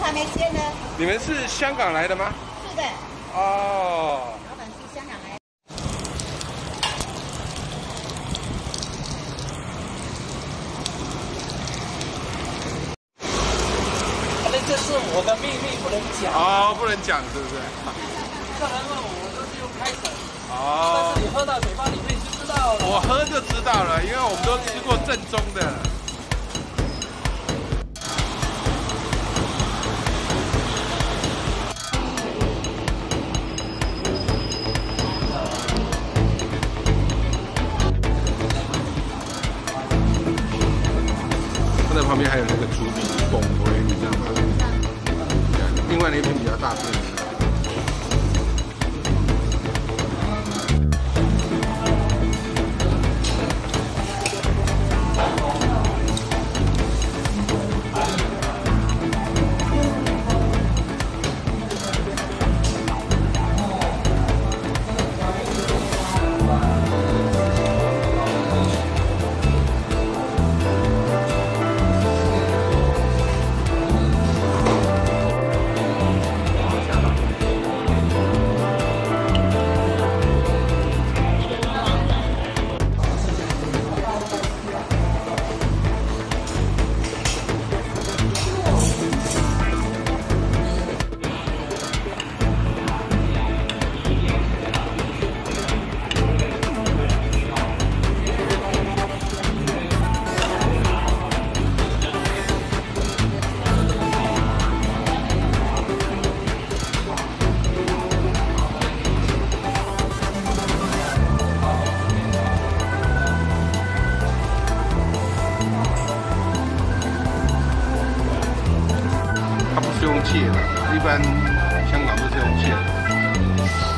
还没切呢。 你们是香港来的吗？ 是的。 哦。 老板是香港来的。 这是我的秘密，不能讲。 哦，不能讲，是不是？ 客人问我都是用开水。 哦。 但是你喝到嘴巴里面就知道了。 我喝就知道了，因为我们都吃过正宗的。它在旁边还有那个竹笔拱回，你知道吗？另外那片比较大片。它不是用切的，一般香港都是用切的。